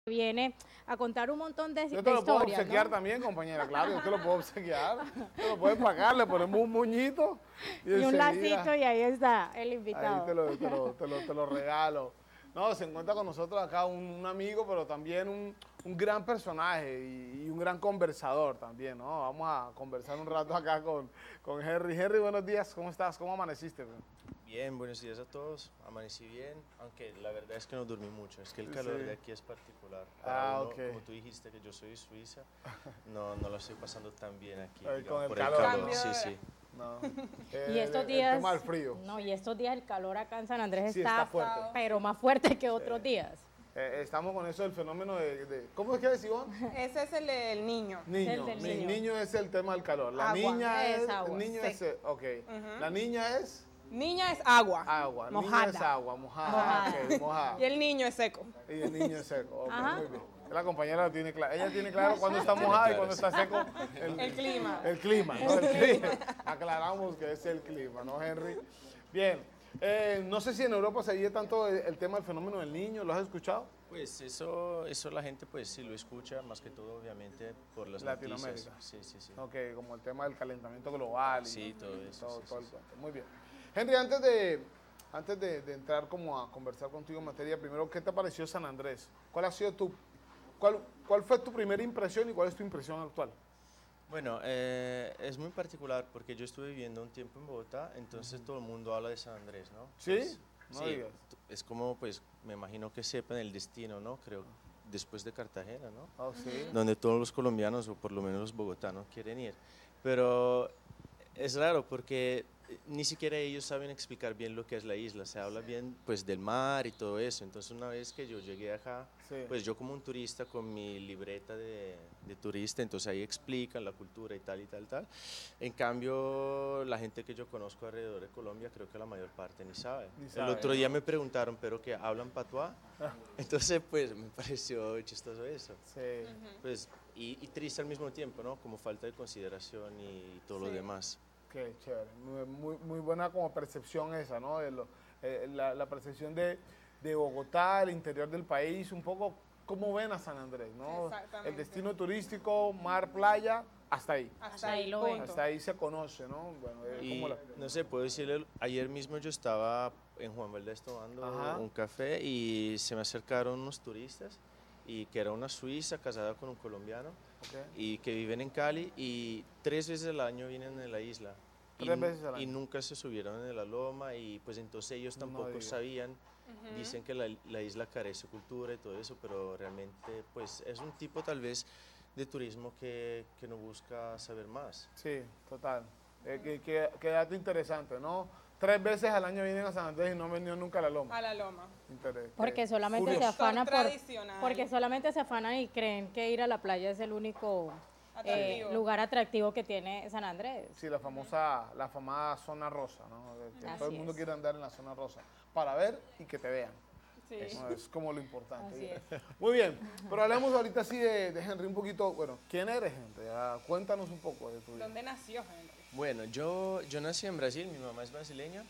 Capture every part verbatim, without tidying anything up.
viene a contar un montón de, Yo de te lo puedo historias, obsequiar ¿no? también, compañera, claro, yo te lo puedo obsequiar. Te lo puedes pagar, le ponemos un moñito y, Y un enseguida, lacito y ahí está el ahí invitado. te lo, te lo, te lo, te lo regalo. No, se encuentra con nosotros acá un, un amigo, pero también un, un gran personaje y, y un gran conversador también, ¿no? Vamos a conversar un rato acá con, con Henry. Henry, buenos días, ¿cómo estás? ¿Cómo amaneciste? Bro? Bien, buenos días a todos. Amanecí bien, aunque la verdad es que no dormí mucho. Es que el calor Sí. de aquí es particular. Para Ah, uno, ok. como tú dijiste que yo soy de Suiza, no, no lo estoy pasando tan bien aquí. Ay, con digamos, el por calor, el ¿no? calor. Sí, sí. No. Y Eh, estos el- días, El tema del frío. no, y estos días el calor acá en San Andrés Sí, está, está fuerte. pero más fuerte que otros días. Eh, estamos con eso del fenómeno de, de- ¿cómo es que es, Ivonne? Ese es el del niño. Niño, del ni- niño. niño es el tema del calor. La Agua. niña Es es, agua. niño Sí. es, eh, ok. La niña es Niña es agua. agua, Mojada. niña es agua, mojada, Mojada. ok, mojada. Y el niño es seco. Y el niño es seco, ok, Ajá. muy bien. La compañera lo tiene claro. Ella tiene claro cuando está mojada y cuando está seco. El clima. El clima, ¿no? El clima. Aclaramos que es el clima, ¿no, Henry? Bien. Eh, no sé si en Europa se vive tanto el, el tema del fenómeno del niño, ¿lo has escuchado? Pues eso, eso la gente pues sí lo escucha, más que todo obviamente por las Latinoamérica. noticias. Sí, sí, sí. Ok, como el tema del calentamiento global. y- Sí, todo eso, Todo, sí, todo sí, el sí. cuento. Muy bien. Henry, antes de, antes de, de entrar como a conversar contigo en materia, primero, ¿qué te pareció San Andrés? ¿Cuál ha sido tu, cuál, cuál fue tu primera impresión y cuál es tu impresión actual? Bueno, eh, es muy particular porque yo estuve viviendo un tiempo en Bogotá, entonces todo el mundo habla de San Andrés, ¿no? ¿Sí? Pues, No sí, digas. t- es como, pues, me imagino que sepan el destino, ¿no? Creo, después de Cartagena, ¿no? Oh, sí. Donde todos los colombianos, o por lo menos los bogotanos, quieren ir. Pero es raro porque eh, ni siquiera ellos saben explicar bien lo que es la isla. Se habla bien, pues, del mar y todo eso. Entonces, una vez que yo llegué acá, Sí. pues yo como un turista con mi libreta de, de turista, entonces ahí explican la cultura y tal y tal, tal. En cambio, la gente que yo conozco alrededor de Colombia, creo que la mayor parte ni sabe. Ni El sabe, otro ¿no? día me preguntaron, ¿pero qué? ¿Hablan patuá? Entonces, pues me pareció chistoso eso. Sí. Pues, y, y triste al mismo tiempo, ¿no? Como falta de consideración y todo lo Sí. demás. Qué chévere. Muy, muy, muy buena como percepción esa, ¿no? De lo- eh, la, la percepción de, de Bogotá, el interior del país, un poco cómo ven a San Andrés, ¿no? Exactamente. El destino turístico, mar, playa, hasta ahí. Hasta ahí ahí lo ven. punto. Hasta ahí se conoce, ¿no? Bueno, es Y como la- no sé, puedo decirle, ayer mismo yo estaba en Juan Valdez tomando Ajá. un café y se me acercaron unos turistas y que era una suiza casada con un colombiano Ok. y que viven en Cali y tres veces al año vienen a la isla. Y, Tres nu- veces al y año. nunca se subieron en la loma y pues entonces ellos No tampoco digas. sabían, dicen que la, la isla carece de cultura y todo eso, pero realmente pues es un tipo tal vez de turismo que, que no busca saber más. Sí, total. Eh, que, que- qué dato interesante, ¿no? Tres veces al año vienen a San Andrés y no han venido nunca a la loma. A la loma. Interés. Porque Eh, solamente se curioso. afanan por, Tradicional. porque solamente se afanan y creen que ir a la playa es el único eh, Atractivo. lugar atractivo que tiene San Andrés. Sí, la famosa, la famosa zona rosa, ¿no? De que Así todo el mundo es. quiere andar en la zona rosa para ver y que te vean. Sí. ¿No? Es como lo importante. Así es. Muy bien, pero hablemos ahorita sí de, de Henry un poquito. Bueno, ¿quién eres, Henry? Ah, cuéntanos un poco de tu vida. ¿Dónde nació Henry? Bueno, yo, yo nací en Brasil, mi mamá es brasileña,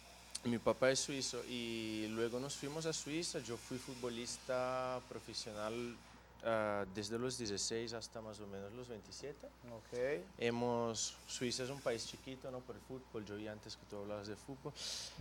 mi papá es suizo y luego nos fuimos a Suiza. Yo fui futbolista profesional ah, desde los dieciséis hasta más o menos los veintisiete. Ok. Hemos, Suiza es un país chiquito, ¿no? Por el fútbol, yo vi antes que tú hablabas de fútbol.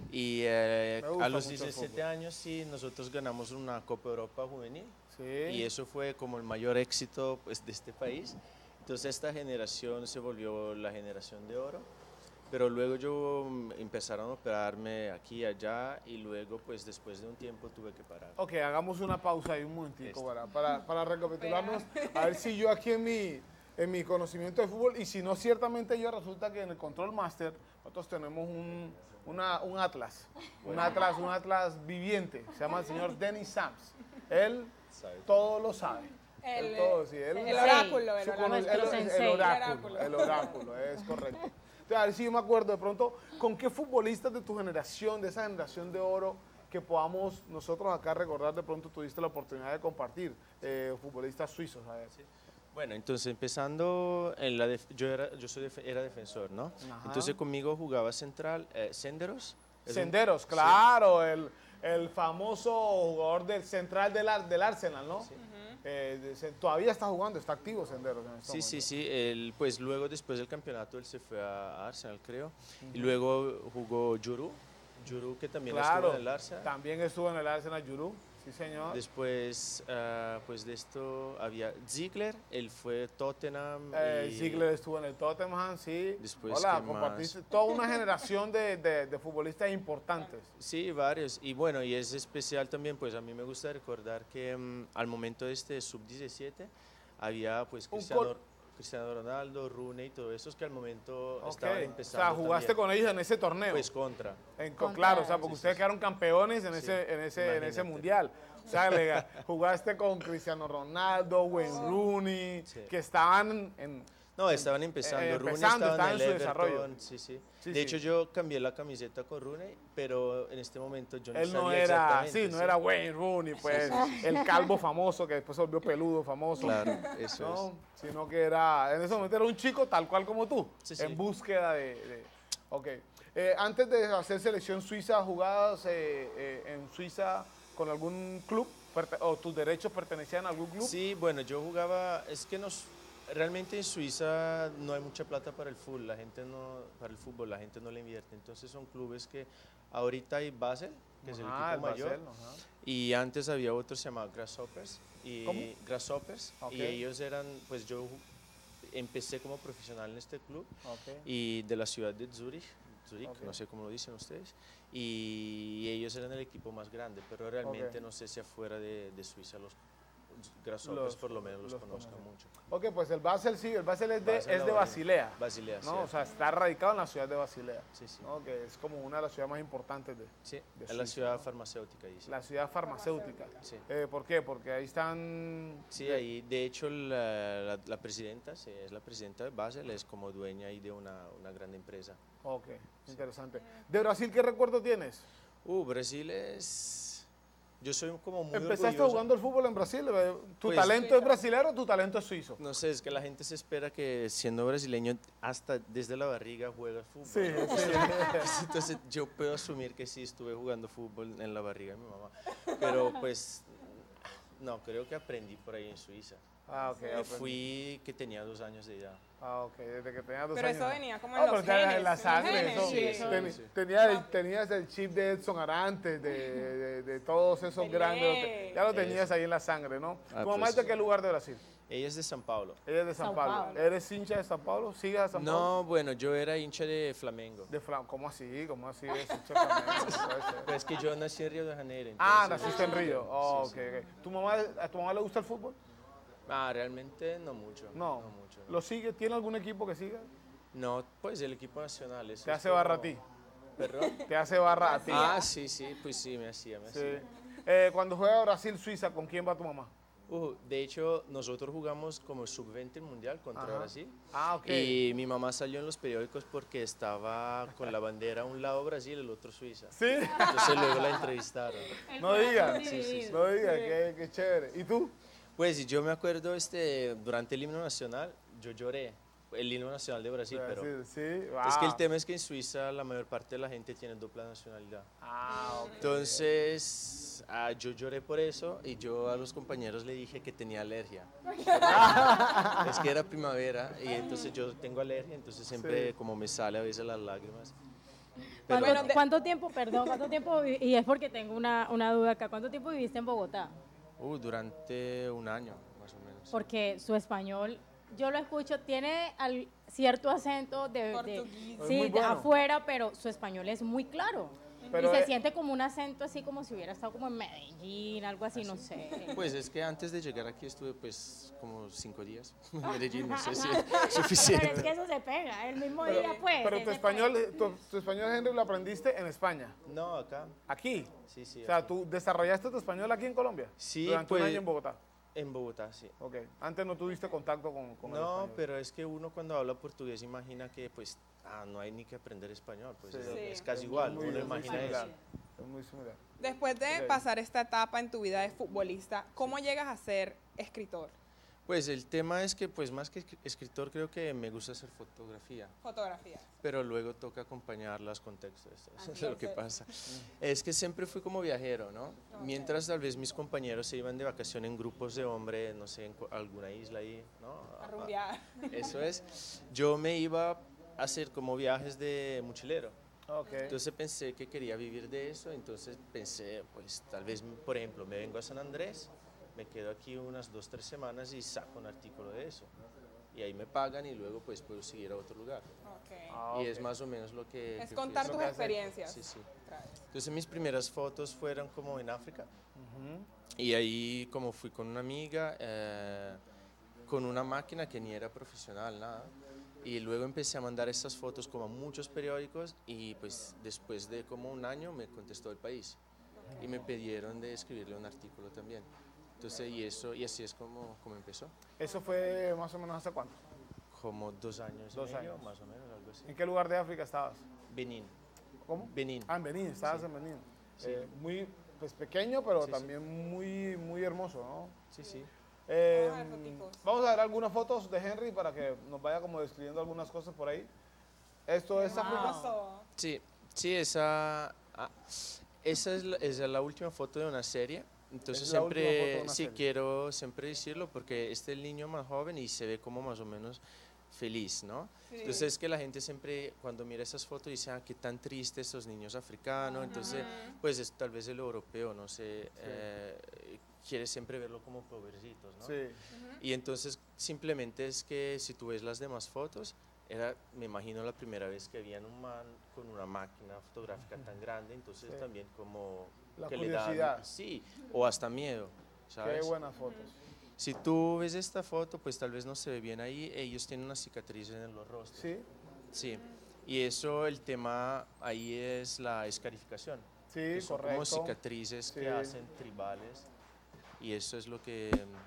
Y eh, Me gusta a los mucho el diecisiete fútbol. años sí, nosotros ganamos una Copa Europa juvenil. Sí. Y eso fue como el mayor éxito pues, de este país. Entonces esta generación se volvió la generación de oro. Pero luego yo mm, empezaron a operarme aquí y allá y luego pues después de un tiempo tuve que parar. Ok, hagamos una pausa ahí un momentico Esto. para, para, para recapitularnos, a ver si yo aquí en mi, en mi conocimiento de fútbol, y si no, ciertamente yo resulta que en el Control Master nosotros tenemos un, una- un atlas, un atlas, un atlas viviente, se llama el señor Dennis Sams. Él ¿Sabe? todo lo sabe. El, Él todo, sí, él- el Sí. oráculo. El Su oráculo. cono- Nuestro el, el sensei. oráculo, El el oráculo, es correcto. Entonces, a ver si yo me acuerdo de pronto, ¿con qué futbolistas de tu generación, de esa generación de oro, que podamos nosotros acá recordar, de pronto tuviste la oportunidad de compartir, eh, futbolistas suizos? A ver. Bueno, entonces empezando, en la def- yo, era, yo soy def- era defensor, ¿no? Ajá. Entonces conmigo jugaba central, eh, Senderos. es un- Senderos, claro, el, el famoso jugador del central del, Ar- del Arsenal, ¿no? Eh, de- se- todavía está jugando, está activo Senderos en este Sí, sí, momento. sí. Él, pues luego, después del campeonato, él se fue a Arsenal, creo. Y luego jugó Juru. Juru, que también estuvo Claro, en el Arsenal. también estuvo en el Arsenal Yuru, sí señor. Después, ah, pues de esto había Ziegler, él fue Tottenham. Eh, y Ziegler estuvo en el Tottenham, sí. Después, Hola, ¿qué compartiste toda una generación de, de- de futbolistas importantes. Sí, varios. Y bueno, y es especial también, pues a mí me gusta recordar que mm, al momento de este sub diecisiete había pues Un Cristiano, col- Cristiano Ronaldo, Rooney, todo esos que al momento Ok. estaban O empezando. sea, jugaste también. con ellos en ese torneo. Pues contra. En co- Contra- claro, o sea, porque Sí, ustedes sí, quedaron campeones en Sí, ese, en ese, en ese imagínate. mundial. O sea, le- jugaste con Cristiano Ronaldo, Wayne Rooney, Sí. que estaban en... No, estaban empezando. eh, Rooney empezando, estaba estaban en en el su Everton. desarrollo. Sí, sí. Sí, de sí. hecho, yo cambié la camiseta con Rooney, pero en este momento yo no Él no sabía era, exactamente, sí, no era Wayne Rooney, pues, el calvo famoso que después se volvió peludo famoso. Claro, eso No, es. sino que era, en ese momento era un chico tal cual como tú, Sí, sí. en búsqueda de... de- ok. Eh, antes de hacer selección suiza, ¿jugabas eh, eh, en Suiza con algún club? Perte- ¿O tus derechos pertenecían a algún club? Sí, bueno, yo jugaba, es que nos, realmente en Suiza no hay mucha plata para el fútbol, la gente no, para el fútbol, la gente no le invierte, entonces son clubes que ahorita hay Basel, que es el Ajá, equipo mayor, Basel, ajá. y antes había otro se llamaba Grasshoppers, y ¿Cómo? Grasshoppers, Ok. y ellos eran, pues yo ju- empecé como profesional en este club, Ok. y de la ciudad de Zurich, Zurich, Ok. no sé cómo lo dicen ustedes, y ellos eran el equipo más grande, pero realmente Ok. no sé si afuera de, de Suiza los Grasshoppers Los- por lo menos los, los conozcan conocen. mucho. Ok, pues el Basel sí, el Basel es de, Basel, es la de Bahía. Basilea. Basilea, ¿No? sí. O sea, está radicado en la ciudad de Basilea. Sí, sí. ¿No? Que es como una de las ciudades más importantes de Sí, de es la Suiza, ciudad ¿no? farmacéutica, dice. la ciudad farmacéutica. Sí. Eh, ¿Por qué? Porque ahí están... Sí, ahí, de hecho, la, la- la presidenta, sí, es la presidenta de Basel, es como dueña ahí de una, una gran empresa. Ok, interesante. ¿De Brasil qué recuerdo tienes? Uh, Brasil es... Yo soy como muy ¿Empezaste orgulloso. jugando el fútbol en Brasil? Eh, ¿Tu Pues- talento es brasilero o tu talento es suizo? No sé, es que la gente se espera que siendo brasileño, hasta desde la barriga juegas fútbol. Sí, ¿no? sí. Entonces yo puedo asumir que sí estuve jugando fútbol en la barriga de mi mamá. Pero pues, no, creo que aprendí por ahí en Suiza. Ah, ok. Me aprendí. fui que tenía dos años de edad. Ah, ok, desde que tenías dos Pero años. eso ¿no? venía como en Ah, los pero ya genes, en la en los sangre, genes, eso. sí, eso. Ten- Sí. tenía el- tenías el chip de Edson Arantes, de, de- de todos esos Pelé. grandes. Ya lo tenías Eso. ahí en la sangre, ¿no? Ah, ¿Tu mamá pues- es de qué lugar de Brasil? Ella es de San Pablo. Ella es de San, San Pablo. Pablo. ¿Eres hincha de San Pablo? ¿Sigues a San Pablo? No, bueno, yo era hincha de Flamengo. De Flam ¿Cómo así? ¿Cómo así es hincha de Flamengo? No puede ser. Pero es que yo nací en Río de Janeiro. Ah, entonces- naciste en Río. Oh, Sí, ok, sí. ok. ¿Tu mamá, ¿A tu mamá le gusta el fútbol? Ah, realmente no mucho. No. mucho. no. ¿Lo sigue? ¿Tiene algún equipo que siga? No, pues el equipo nacional. eso ¿Te es hace como- barra a ti? ¿Perdón? ¿Te hace barra a ti? Ah, sí, sí, pues sí, me hacía, me Sí. hacía. Eh, cuando juega Brasil-Suiza, ¿con quién va tu mamá? Uh, de hecho, nosotros jugamos como sub veinte mundial contra Ajá. Brasil. Ah, ok. Y mi mamá salió en los periódicos porque estaba con la bandera un lado Brasil, el otro Suiza. ¿Sí? Entonces luego la entrevistaron. No digas. Sí, sí, sí. No digas, qué, qué chévere. ¿Y tú? Pues y yo me acuerdo este, durante el himno nacional, yo lloré. El himno nacional de Brasil, pero... Brasil, sí. Es que el Ah. tema es que en Suiza la mayor parte de la gente tiene doble nacionalidad. Ah, ok. Entonces, ah, yo lloré por eso y yo a los compañeros le dije que tenía alergia. Es que era primavera y entonces yo tengo alergia, entonces siempre Sí. como me sale a veces las lágrimas. ¿Cuánto, Pero- Bueno, de- cuánto tiempo, perdón, cuánto tiempo, vi- y es porque tengo una, una duda acá, ¿cuánto tiempo viviste en Bogotá? Uh, durante un año, más o menos. Porque su español, yo lo escucho, tiene al- cierto acento de, de- Portugués. Es sí, muy de bueno. afuera, pero su español es muy claro. Pero y se eh, siente como un acento así como si hubiera estado como en Medellín, algo así, no sé. Pues es que antes de llegar aquí estuve pues como cinco días en Medellín, no sé si es suficiente. Pero es que eso se pega, el mismo pero, día pues. pero se tu se español, pega. tu, tu español, Henry, lo aprendiste en España. No, acá, Aquí. sí, sí. O sea, aquí. ¿tú desarrollaste tu español aquí en Colombia? Sí, Durante un pues- año en Bogotá. En Bogotá, sí. Ok. Antes no tuviste contacto con, con el No, español. pero es que uno cuando habla portugués imagina que pues ah, no hay ni que aprender español, pues Sí. es, Sí. es casi Es igual, muy- uno es muy imagina similar. eso. Es muy similar. Después de Ok. pasar esta etapa en tu vida de futbolista, ¿cómo llegas a ser escritor? Pues el tema es que, pues más que escri- escritor, creo que me gusta hacer fotografía, Fotografía. pero luego toca acompañarlas con textos. Eso es lo que ok. pasa. Es que siempre fui como viajero, ¿no? Mientras tal vez mis compañeros se iban de vacación en grupos de hombres, no sé, en cu- alguna isla ahí, ¿no? A rumbear. Eso es. Yo me iba a hacer como viajes de mochilero. Ok. Entonces pensé que quería vivir de eso, entonces pensé, pues tal vez, por ejemplo, me vengo a San Andrés, me quedo aquí unas dos, tres semanas y saco un artículo de eso. Y ahí me pagan y luego pues puedo seguir a otro lugar. Ok. Ah, Y ok. es más o menos lo que... Es que contar fui tus haciendo. experiencias. Sí, sí. Traes. Entonces mis primeras fotos fueron como en África. Ujú. Y ahí como fui con una amiga, eh, con una máquina que ni era profesional, nada. Y luego empecé a mandar estas fotos como a muchos periódicos y pues después de como un año me contestó El País y me pidieron de escribirle un artículo también. Entonces y eso y así es como, como empezó. ¿Eso fue más o menos hace cuánto? Como dos años Dos y medio, años. más o menos, algo así. ¿En qué lugar de África estabas? Benín. ¿Cómo? Benín. Ah, en Benín, estabas Sí. en Benín. Sí. Eh, muy pues, pequeño, pero Sí, sí. también muy, muy hermoso, ¿no? Sí, sí. Eh, Vamos a ver foticos. vamos a ver algunas fotos de Henry para que nos vaya como describiendo algunas cosas por ahí. Esto es África. Hermoso. Sí, sí, esa, ah, esa, es la, esa es la última foto de una serie. Entonces Es la última foto de siempre, una sí, serie. quiero siempre decirlo porque este es el niño más joven y se ve como más o menos feliz, ¿no? Sí. Entonces es que la gente siempre cuando mira esas fotos dice, ah, qué tan triste estos niños africanos. Entonces, pues es tal vez el europeo, no sé, eh, quiere siempre verlo como pobrecitos, ¿no? Sí. Y entonces simplemente es que si tú ves las demás fotos, era, me imagino la primera vez que veían un man con una máquina fotográfica tan grande, entonces Sí. también como La que le da, curiosidad. sí, o hasta miedo, ¿sabes? Qué buenas fotos. Si tú ves esta foto, pues tal vez no se ve bien ahí, ellos tienen una cicatriz en los rostros. Sí, Sí. Y eso, el tema ahí es la escarificación. sí, que son como correcto. cicatrices Sí. que hacen tribales. Y eso es lo que,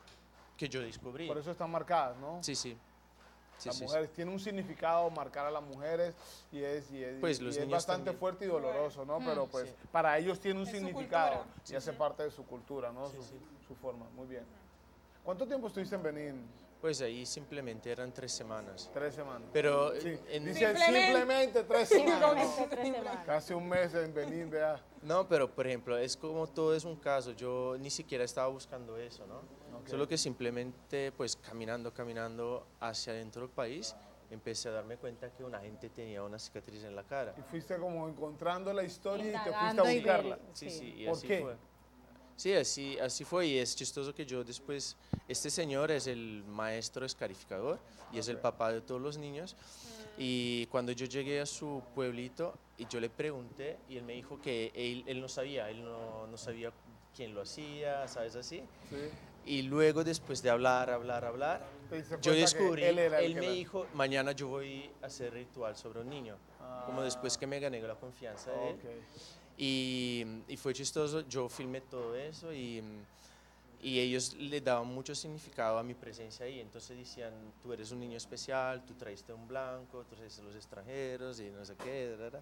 que yo descubrí. Por eso están marcadas, ¿no? Sí, sí. Sí, Las sí, sí. mujeres, tiene un significado marcar a las mujeres y es, y es, Pues y los es niños bastante también. fuerte y doloroso, ¿no? Pero pues Sí. para ellos tiene un Es su significado cultura. y hace parte de su cultura, ¿no? Sí, su, sí. su forma, muy bien. ¿Cuánto tiempo estuviste en Benín? Pues ahí simplemente eran tres semanas. Tres semanas. Pero Sí. en- Dice Simplemente. simplemente tres semanas. Simplemente tres semanas. Casi un mes en Benín, vea. no, pero por ejemplo, es como todo es un caso. Yo ni siquiera estaba buscando eso, ¿no? Ok. Solo que simplemente, pues caminando, caminando hacia adentro del país, empecé a darme cuenta que una gente tenía una cicatriz en la cara. Y fuiste como encontrando la historia y te fuiste a Indagando y ver- buscarla. Sí, Sí. sí, y ¿Por así qué? fue. Sí, así, así fue y es chistoso que yo después, este señor es el maestro escarificador y es el Ok. papá de todos los niños y cuando yo llegué a su pueblito y yo le pregunté y él me dijo que él, él no sabía, él no, no sabía quién lo hacía, ¿sabes así? Sí. Y luego después de hablar, hablar, hablar, Te diste yo cuenta que descubrí, él él, era el que me la- dijo, mañana yo voy a hacer ritual sobre un niño, como después que me gané la confianza de él. Ok. Y, y fue chistoso, yo filmé todo eso y, y ellos le daban mucho significado a mi presencia ahí. Entonces decían, tú eres un niño especial, tú traiste un blanco, tú traiste los extranjeros y no sé qué. da, da, da.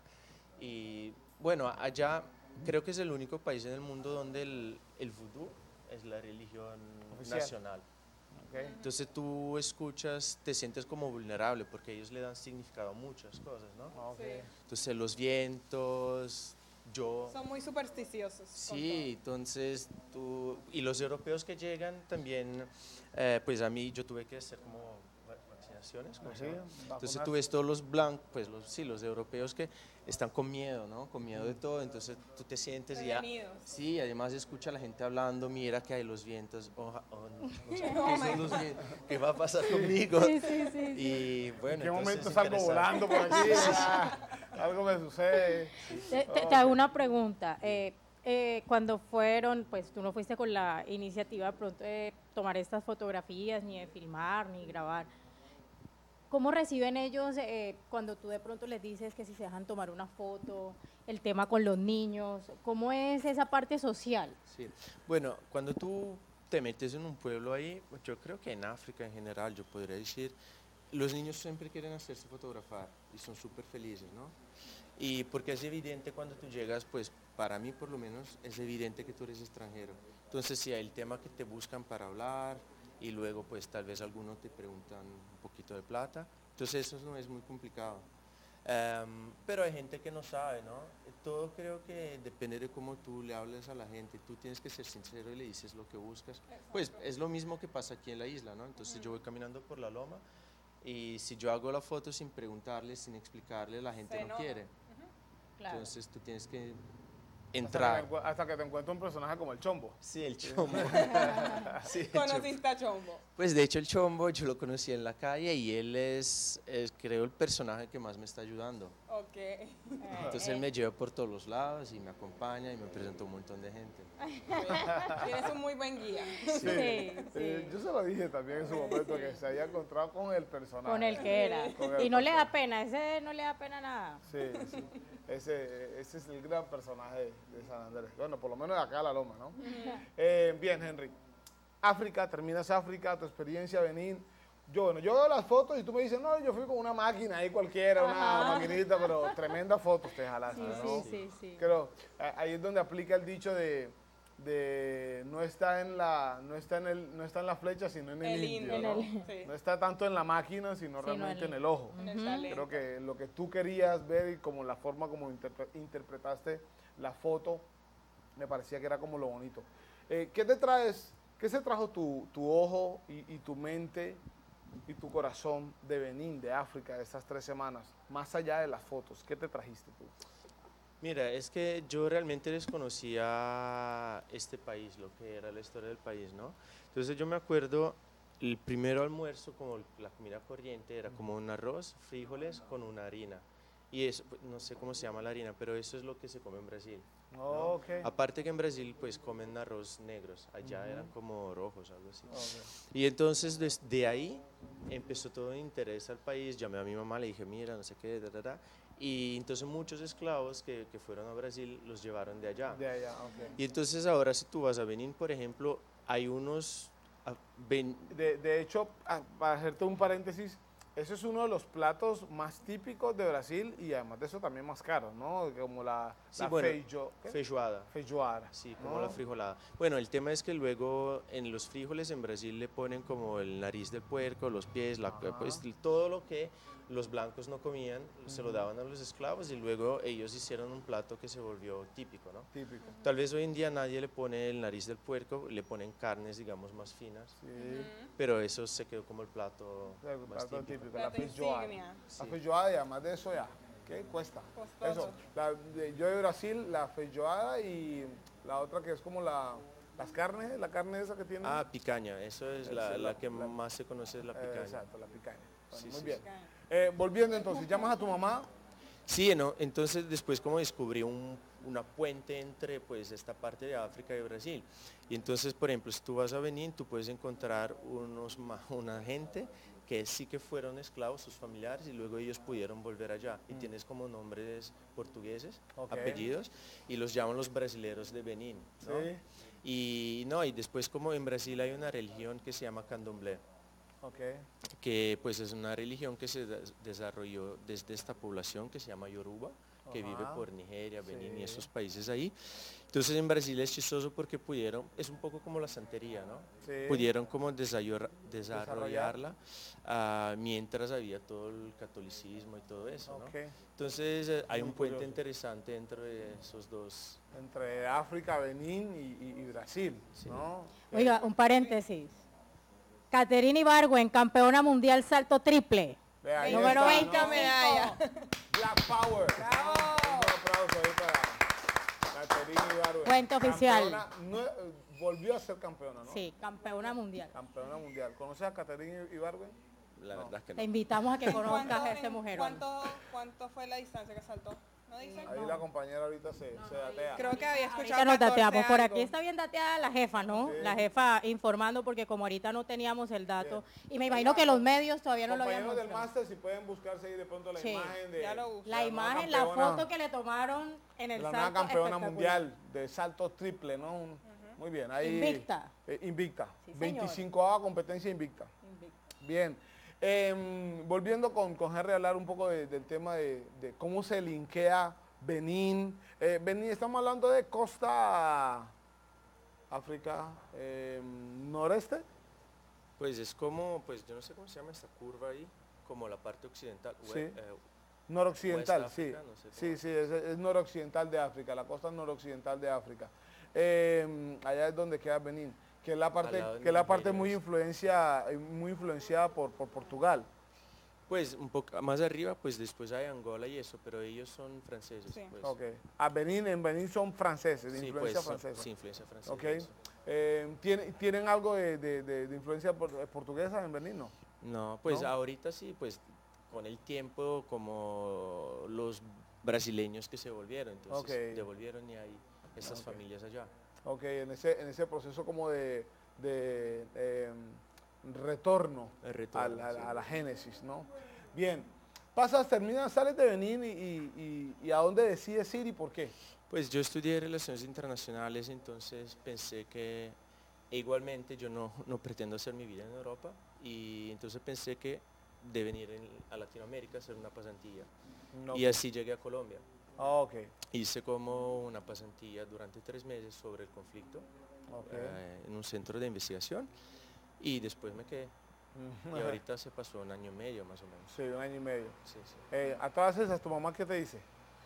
Y bueno, allá creo que es el único país en el mundo donde el, el vudú es la religión Oficial. nacional. Ok. Entonces tú escuchas, te sientes como vulnerable porque ellos le dan significado a muchas cosas, ¿no? Ok. Sí. Entonces los vientos, yo... Son muy supersticiosos. con Sí, entonces tú, y los europeos que llegan también, eh, pues a mí yo tuve que hacer como va- vaccinaciones, ¿cómo se Sí, llama? Entonces vacunarse. tú ves todos los blancos, pues los, sí, los europeos que están con miedo, ¿no? Con miedo de todo, entonces tú te sientes y ya, Prevenidos. sí, además escucha a la gente hablando, mira que hay los vientos, oja- oh, no, no sé, ¿qué son los vientos? ¿Qué va a pasar conmigo? Sí, sí, sí. Y bueno, ¿En qué entonces momento es salgo interesante. volando por aquí? Ah, algo me sucede. Te, te- te hago una pregunta. Eh, eh, cuando fueron, pues tú no fuiste con la iniciativa de pronto de tomar estas fotografías, ni de filmar, ni grabar. ¿Cómo reciben ellos eh, cuando tú de pronto les dices que si se dejan tomar una foto, el tema con los niños? ¿Cómo es esa parte social? Sí. Bueno, cuando tú te metes en un pueblo ahí, yo creo que en África en general, yo podría decir, los niños siempre quieren hacerse fotografar y son súper felices, ¿no? Y porque es evidente cuando tú llegas, pues para mí por lo menos es evidente que tú eres extranjero. Entonces, si hay el tema que te buscan para hablar y luego pues tal vez algunos te preguntan un poquito de plata, entonces eso no es muy complicado. Um, pero hay gente que no sabe, ¿no? Todo creo que depende de cómo tú le hables a la gente, tú tienes que ser sincero y le dices lo que buscas. Pues es lo mismo que pasa aquí en la isla, ¿no? Entonces yo voy caminando por la loma y si yo hago la foto sin preguntarle, sin explicarle, la gente no quiere. Claro. Entonces tú tienes que Hasta entrar. que, hasta que te encuentres un personaje como el Chombo. Sí, el Chombo. Sí, el ¿Conociste a Chombo? Pues de hecho el Chombo yo lo conocí en la calle y él es, es creo el personaje que más me está ayudando. Ok. Entonces él me lleva por todos los lados y me acompaña y me presenta un montón de gente. Tienes un muy buen guía. Sí, sí. Eh, yo se lo dije también en su momento que se había encontrado con el personaje. Con el que era. Con el Y no le da personaje. pena, ese no le da pena nada. Sí, sí. Ese, ese es el gran personaje de San Andrés. Bueno, por lo menos de acá a la loma, ¿no? Eh, bien, Henry. África, terminas África, tu experiencia, Benín. Yo, bueno, yo veo las fotos y tú me dices, no, yo fui con una máquina ahí cualquiera, una Ajá. maquinita, pero tremendas fotos te jalaste, Sí, ¿no? sí, sí, sí. Creo, a- ahí es donde aplica el dicho de, de no está en la, no está en el, no está en la flecha, sino en el, El indio, indio, ¿no? Sí. No está tanto en la máquina, sino, Sino realmente en- en el ojo. En el Ujú. talento. Creo que lo que tú querías ver y como la forma como interpre- interpretaste la foto, me parecía que era como lo bonito. Eh, ¿Qué te traes, qué se trajo tu, tu ojo y, y tu mente y tu corazón de Benín, de África, de estas tres semanas? Más allá de las fotos, ¿qué te trajiste tú? Mira, es que yo realmente desconocía este país, lo que era la historia del país, ¿no? Entonces yo me acuerdo, el primer almuerzo, como la comida corriente, era como un arroz, frijoles con una harina. Y eso, pues, no sé cómo se llama la harina, pero eso es lo que se come en Brasil. ¿no? Ok. Aparte que en Brasil pues comen arroz negros, allá eran como rojos, algo así. Ok. Y entonces desde ahí empezó todo el interés al país, llamé a mi mamá, le dije, mira, no sé qué, da, da, da. Y entonces muchos esclavos que, que fueron a Brasil los llevaron de allá. De allá, ok. Y entonces ahora si tú vas a Benín, por ejemplo, hay unos... ah, ben- De, de hecho, ah, para hacerte un paréntesis, ese es uno de los platos más típicos de Brasil y además de eso también más caros, ¿no? Como la, Sí, la bueno, feijo- ¿qué? feijoada. feijoada. Sí, como ¿no? la frijolada. Bueno, el tema es que luego en los frijoles en Brasil le ponen como el nariz del puerco, los pies, la, Ajá. pues, todo lo que los blancos no comían, se lo daban a los esclavos y luego ellos hicieron un plato que se volvió típico, ¿no? Típico. Tal vez hoy en día nadie le pone el nariz del puerco, le ponen carnes, digamos, más finas, Sí. pero eso se quedó como el plato El más plato típico. típico, la Plato feijoada. insignia. La feijoada y además de eso ya, ¿qué cuesta? Costoso. Eso, la de- yo de Brasil, la feijoada y la otra que es como la, las carnes, la carne esa que tiene. Ah, picaña, eso es Esa la, es la la- que la- más se conoce, es la Eh, picaña. exacto, la picaña. Bueno, Sí, muy sí, bien. sí. Eh, volviendo entonces, llamas a tu mamá. Sí, no, entonces después como descubrí un, una puente entre pues esta parte de África y Brasil. Y entonces, por ejemplo, si tú vas a Benín, tú puedes encontrar unos, ma- una gente que sí que fueron esclavos, sus familiares, y luego ellos pudieron volver allá. Y tienes como nombres portugueses, Ok. apellidos, y los llaman los brasileros de Benín. ¿no? Sí. Y no, y después como en Brasil hay una religión que se llama candomblé, Ok. que pues es una religión que se des- desarrolló desde esta población que se llama Yoruba, que Ajá. vive por Nigeria, Benín y Sí. esos países ahí. Entonces en Brasil es chistoso porque pudieron, es un poco como la santería, ¿no? Sí. Pudieron como desarrollar- desarrollarla ah, mientras había todo el catolicismo y todo eso, ¿no? Ok. Entonces eh, hay Muy un puente curioso. interesante dentro de esos dos. Entre África, Benín y, y- y Brasil, Sí. ¿no? Oiga, un paréntesis. Caterina Ibargüen, campeona mundial salto triple. Ve, ahí Número está, veinte ¿no? medalla. Black Power. ¡Bravo! Un aplauso ahí para Caterina Ibargüen. Cuenta oficial. Campeona, no, eh, volvió a ser campeona, ¿no? Sí, campeona mundial. Campeona mundial. ¿Conoces a Caterina Ibargüen? La No. verdad es que Te no. invitamos a que conozcas ¿Cuánto- a ese en- mujerón. ¿Cuánto, ¿Cuánto fue la distancia que saltó? ¿No dicen? Ahí la compañera ahorita se, se datea. Creo que había Ahorita escuchado nos catorce dateamos. Por algo. aquí está bien dateada la jefa, ¿no? Sí. La jefa informando porque como ahorita no teníamos el dato. Y me imagino que los medios todavía no lo habían Compañeros del mostrado. máster, si pueden buscarse ahí de pronto la Sí. imagen de Ya lo busco. La nueva imagen, la campeona- foto que le tomaron en el la salto nueva campeona espectacular. mundial de salto triple, ¿no? Un- Muy bien, ahí. Invicta. eh, invicta. Sí, señor. veinticincoava competencia invicta. Bien. Em, volviendo con, con Henry a hablar un poco de- del tema de, de cómo se linkea Benín. Eh, Benín, estamos hablando de costa África em, noreste. Pues es como, pues yo no sé cómo se llama esta curva ahí, como la parte occidental. Sí. we- eh, Noroccidental, West sí. África, no sé Sí, cómo. sí, es, es noroccidental de África, la costa noroccidental de África. Eh, allá es donde queda Benín, que es la parte, lado de que es la parte Nigeria, muy sí. influencia, eh, muy influenciada por, por Portugal. Pues un poco más arriba, pues después hay Angola y eso, pero ellos son franceses. Sí. Pues. Ok. A Benín, en Benín son franceses, de Sí, influencia pues, son- francesa. sí, influencia francesa. Ok. eso. Eh, ¿tiene- ¿Tienen algo de, de- de- de influencia por- eh, portuguesa en Benín? No. No, pues ¿No? ahorita sí, pues con el tiempo como los brasileños que se volvieron, entonces Ok. devolvieron y hay estas Ok. familias allá. Ok, en ese, en ese proceso como de, de, em, retorno, El retorno, a, la, sí. a la génesis, ¿no? Bien, pasas, terminas, sales de Benín y, y- y- y a dónde decides ir y por qué. Pues yo estudié Relaciones Internacionales, entonces pensé que e igualmente yo no, no pretendo hacer mi vida en Europa y entonces pensé que de venir en- a Latinoamérica a hacer una pasantía. No. Y así llegué a Colombia. Ah, ok, Hice como una pasantía durante tres meses sobre el conflicto ok. eh, en un centro de investigación y después me quedé. Y ahorita se pasó un año y medio más o menos. Sí, un año y medio. Sí, sí. Eh, a todas esas, ¿tu mamá qué te dice?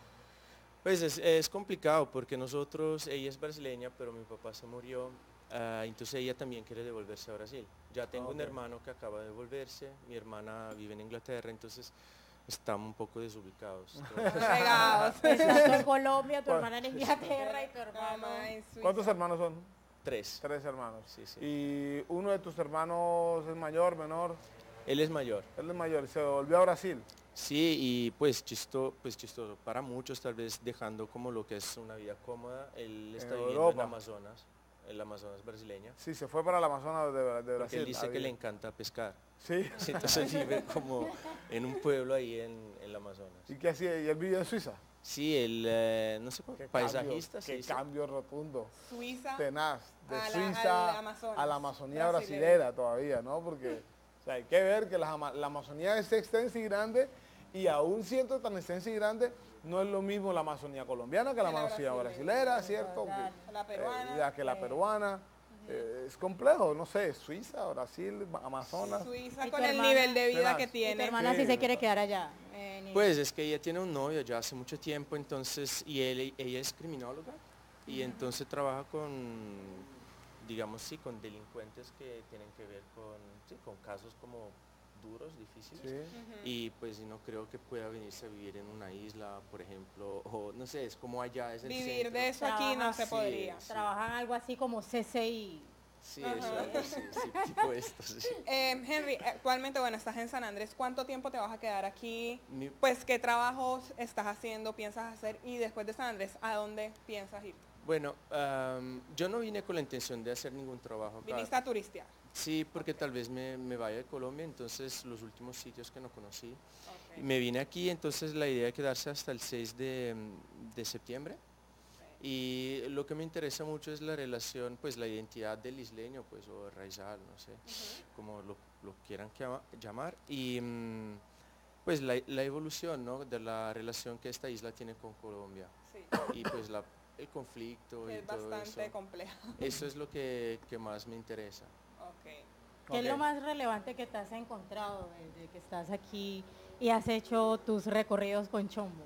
Pues es, es complicado porque nosotros, ella es brasileña, pero mi papá se murió, ah, entonces ella también quiere devolverse a Brasil. Ya tengo un Ok. hermano que acaba de devolverse, mi hermana vive en Inglaterra, entonces estamos un poco desubicados. todos. Regados. Estás tú en Colombia, tu ¿Cuál? hermana en Inglaterra y tu hermano. Mamá en Suiza. ¿Cuántos hermanos son? Tres. Tres hermanos. Sí, sí. ¿Y uno de tus hermanos es mayor, menor? Él es mayor. Él es mayor, se volvió a Brasil. Sí, y pues, chisto, pues chistoso, para muchos tal vez dejando como lo que es una vida cómoda, él está viviendo en Europa. Amazonas, en el Amazonas brasileña, Sí, se fue para el Amazonas de, de porque Brasil. él dice a que le vivir. encanta pescar. Sí. Sí, entonces vive como en un pueblo ahí en, en el Amazonas. ¿Y qué hacía? ¿Y él vive en Suiza? Sí, él, eh, no sé cómo, Qué paisajista, cambio, se qué dice. cambio rotundo. Suiza. Tenaz. De A la- Suiza al Amazonas a la Amazonía brasilera. brasilera todavía, ¿no? Porque o sea, hay que ver que la, ama- la Amazonía es extensa y grande y aún siendo tan extensa y grande, no es lo mismo la Amazonía colombiana que la Que la Amazonía brasilera. brasilera, ¿cierto? Total. Que- La peruana. eh, ya que la Sí. peruana. Eh, es complejo, no sé, Suiza, Brasil, Amazonas. Suiza ¿Y con tu el hermana? nivel de vida Tenaz. que ¿Y Y tu tiene. hermana sí Sí. se quiere quedar allá. en- Pues es que ella tiene un novio ya hace mucho tiempo, entonces, y él, ella es criminóloga, y entonces trabaja con, digamos, sí, con delincuentes que tienen que ver con, sí, con casos como duros, difíciles. Sí. Y pues no creo que pueda venirse a vivir en una isla, por ejemplo, o no sé, es como allá, es el Vivir centro. de eso aquí no se Sí, podría. sí. Trabajan algo así como C C I. Sí, eso, algo así, sí, tipo esto, sí. Eh, Henry, actualmente, bueno, estás en San Andrés. ¿Cuánto tiempo te vas a quedar aquí? Mi- Pues, ¿qué trabajos estás haciendo, piensas hacer? Y después de San Andrés, ¿a dónde piensas ir? Bueno, am, yo no vine con la intención de hacer ningún trabajo acá. Viniste a turistear. Sí, porque tal vez me, me vaya de Colombia, entonces los últimos sitios que no conocí. Ok. Y me vine aquí, entonces la idea es quedarse hasta el seis de, de septiembre. Y lo que me interesa mucho es la relación, pues la identidad del isleño, pues o raizal, no sé, como lo, lo quieran llama- llamar. Y mm, pues la, la evolución, ¿no? De la relación que esta isla tiene con Colombia. Sí, Y pues la, el conflicto que y es todo bastante eso. complejo. Eso es lo que, que más me interesa. Ok. ¿Qué es Ok. lo más relevante que te has encontrado desde que estás aquí y has hecho tus recorridos con Chombo?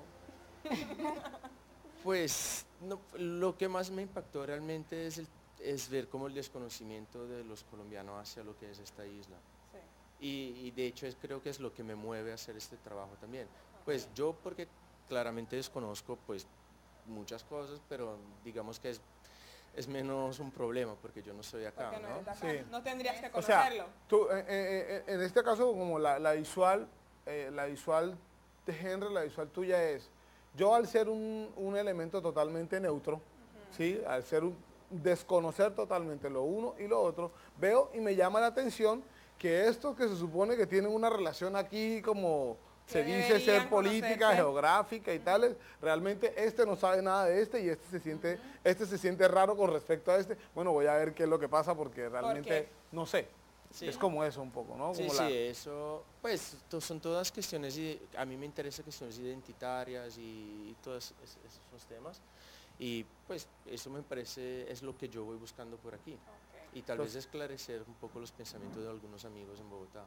Pues no, lo que más me impactó realmente es, el- es ver cómo el desconocimiento de los colombianos hacia lo que es esta isla. Sí. Y, y de hecho es, creo que es lo que me mueve a hacer este trabajo también. Pues yo porque claramente desconozco pues muchas cosas, pero digamos que es, es menos un problema porque yo no soy acá, Porque no, ¿no? eres de acá. Sí. No tendrías que O sea, conocerlo. tú, eh, eh, eh, en este caso, como la, la visual, eh, la visual de Henry, la visual tuya es, yo al ser un, un elemento totalmente neutro, ¿sí? Al ser un desconocer totalmente lo uno y lo otro, veo y me llama la atención que estos que se supone que tienen una relación aquí como se Que dice deberían ser política, conocerse. geográfica y tales, realmente este no sabe nada de este y este se siente, este se siente raro con respecto a este. Bueno, voy a ver qué es lo que pasa porque realmente qué? no sé. Sí. Es como eso un poco, ¿no? Sí, Como sí, la- eso, pues to- son todas cuestiones, ide- a mí me interesan cuestiones identitarias y, y todos es- esos temas. Y pues eso me parece, es lo que yo voy buscando por aquí. Ok. y tal vez esclarecer un poco los pensamientos de algunos amigos en Bogotá.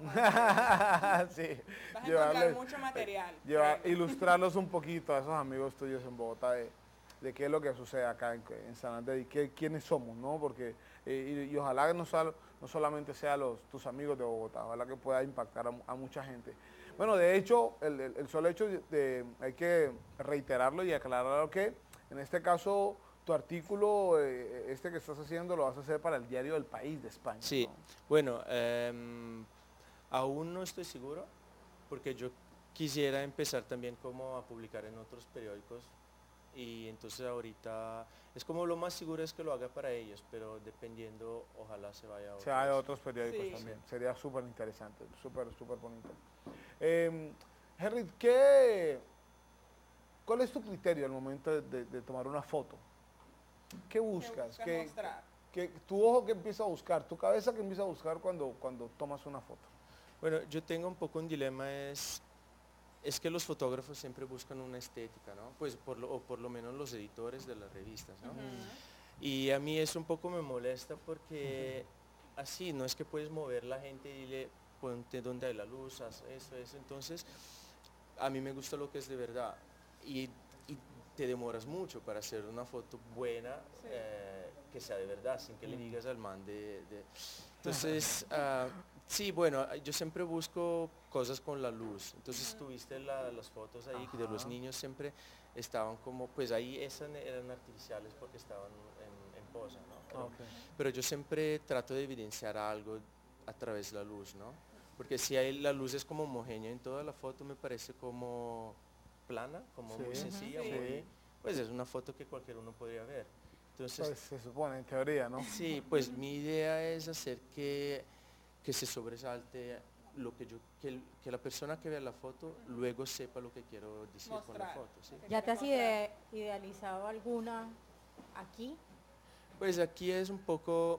Sí, Vas a llevarles- encontrar mucho material. llevar- créeme. ilustrarlos un poquito a esos amigos tuyos en Bogotá de, de qué es lo que sucede acá en, en San Andrés y qué, quiénes somos, ¿no? Porque, eh, y, y ojalá que no, sal- no solamente sean los, tus amigos de Bogotá, ojalá que pueda impactar a, mu- a mucha gente. Bueno, de hecho, el, el- el solo hecho de, de- hay que reiterarlo y aclararlo que, en este caso, tu artículo, eh, este que estás haciendo, lo vas a hacer para el diario El País de España. Sí, ¿no? bueno, em, aún no estoy seguro porque yo quisiera empezar también como a publicar en otros periódicos y entonces ahorita es como lo más seguro es que lo haga para ellos, pero dependiendo ojalá se vaya a Se hay otros. otros periódicos Sí. también. Sería súper interesante, súper, súper bonito. Eh, Henry, ¿qué, ¿cuál es tu criterio al momento de, de- de tomar una foto? ¿Qué ¿Qué buscas? buscas ¿Qué- mostrar? qué- tu ojo que empieza a buscar? ¿Tu cabeza que empieza a buscar cuando, cuando tomas una foto? Bueno, yo tengo un poco un dilema, es, es que los fotógrafos siempre buscan una estética, ¿no? Pues por lo, o por lo menos los editores de las revistas, ¿no? Y a mí eso un poco me molesta porque así, no es que puedes mover la gente y dile, ponte donde hay la luz, haz eso, eso. Entonces, a mí me gusta lo que es de verdad. Y, y te demoras mucho para hacer una foto buena, Sí. eh, que sea de verdad, sin que le digas al man de... de- Entonces, ah, sí, bueno, yo siempre busco cosas con la luz. Entonces, tuviste la- las fotos ahí de los Ajá. niños siempre estaban como, pues ahí esas eran artificiales porque estaban en, en posa, ¿no? Pero, Ok. pero yo siempre trato de evidenciar algo a través de la luz, ¿no? Porque si hay, la luz es como homogénea en toda la foto, me parece como plana, como muy Sí. sencilla, Ujú. muy- Sí. pues es una foto que cualquier uno podría ver. Entonces, Pues se supone, en teoría, ¿no? sí, pues mi idea es hacer que, que se sobresalte lo que yo, que, el- que la persona que vea la foto luego sepa lo que quiero decir con la Mostrar. foto, ¿sí? Ok. ¿Ya te has Mostrar. ide- idealizado alguna aquí? Pues aquí es un poco,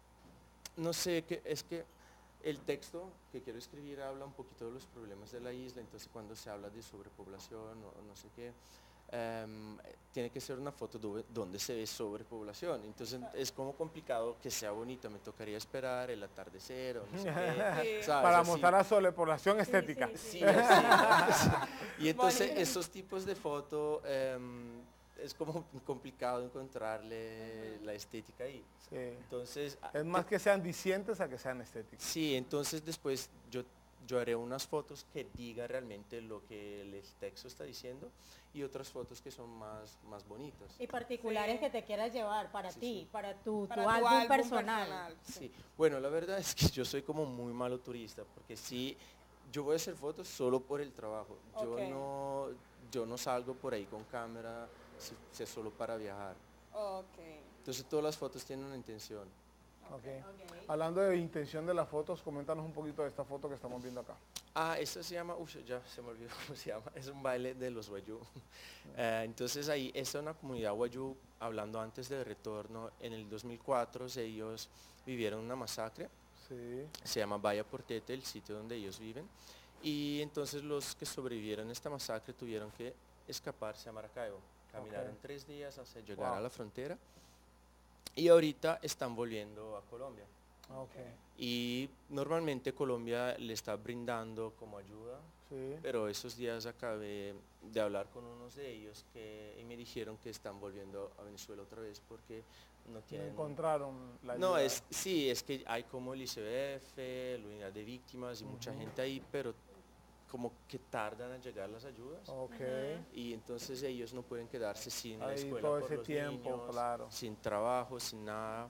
no sé, que es que el texto que quiero escribir habla un poquito de los problemas de la isla, entonces cuando se habla de sobrepoblación o no sé qué, em, tiene que ser una foto do- donde se ve sobrepoblación, entonces es como complicado que sea bonita, me tocaría esperar el atardecer o no sé qué, Sí. ¿sabes? Para Así. mostrar la sobrepoblación estética. sí, Sí, así, ¿no? Y entonces Bonito. esos tipos de foto em, es como complicado encontrarle la estética ahí. Sí. Entonces, a- Es más que sean dicientes a que sean estéticos. sí, entonces después yo, yo haré unas fotos que digan realmente lo que el texto está diciendo y otras fotos que son más, más bonitas. Y particulares Sí. que te quieras llevar para Sí, ti, sí. para tu, Para tu tu álbum, personal. Sí, bueno, la verdad es que yo soy como muy malo turista porque sí, yo voy a hacer fotos solo por el trabajo. Yo Ok. no, yo no salgo por ahí con cámara, si, si es solo para viajar. Ok. Entonces todas las fotos tienen una intención. Okay. Ok. Hablando de intención de las fotos, coméntanos un poquito de esta foto que estamos viendo acá. Ah, esto se llama, uf, ya se me olvidó cómo se llama, es un baile de los Wayuu. Eh, entonces ahí, esta es una comunidad Wayuu, hablando antes del retorno, en el dos mil cuatro ellos vivieron una masacre, Sí. se llama Bahía Portete, el sitio donde ellos viven, y entonces los que sobrevivieron a esta masacre tuvieron que escaparse a Maracaibo, caminaron Ok. tres días hasta llegar Wow. a la frontera, y ahorita están volviendo a Colombia. Ok. Y normalmente Colombia le está brindando como ayuda, Sí. pero esos días acabé de hablar con unos de ellos que, y me dijeron que están volviendo a Venezuela otra vez porque no No tienen... encontraron la No, ayuda. es, sí, es que hay como el I C B F, la unidad de víctimas y mucha gente ahí, pero como que tardan a llegar las ayudas. Ok. Y entonces ellos no pueden quedarse sin la Ahí escuela todo por ese los tiempo, niños, claro. sin trabajo, sin nada.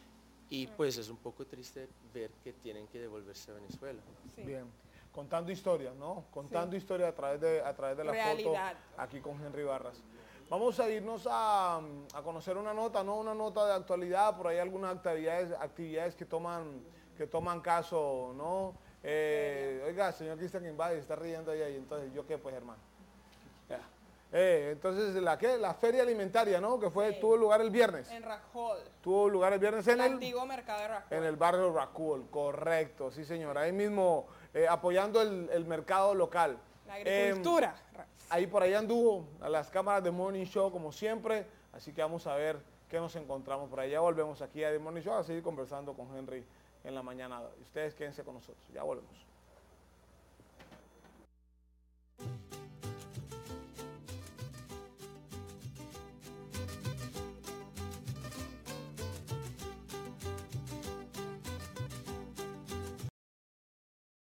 Y pues es un poco triste ver que tienen que devolverse a Venezuela. Sí. Bien. Contando historias, ¿no? Contando historias a través de, a través de la Realidad. foto aquí con Henry Barras. Vamos a irnos a, a conocer una nota, ¿no? Una nota de actualidad, por ahí algunas actividades, actividades que toman, que toman caso, ¿no? Eh, oiga, señor Cristian Invade, está riendo ahí, y entonces, ¿yo qué, pues, hermano? Ya. Eh, entonces, ¿la qué? La feria alimentaria, ¿no? Que fue, Sí. tuvo lugar el viernes. En Rajol. Tuvo lugar el viernes en El el... antiguo mercado de Rajol. En el barrio Raccoon, correcto, sí señor. Ahí mismo eh, apoyando el, el mercado local. La Eh, agricultura. ahí por ahí anduvo a las cámaras de Morning Show como siempre, así que vamos a ver que nos encontramos por ahí. Ya volvemos aquí a The Morning Show a seguir conversando con Henry en la mañana. Ustedes quédense con nosotros, ya volvemos.